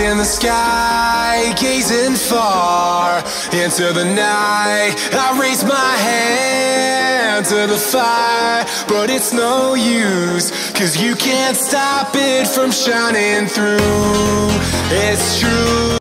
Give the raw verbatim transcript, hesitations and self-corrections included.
in the sky, gazing far into the night. I raise my hand to the fire, but it's no use, 'cause you can't stop it from shining through. It's true.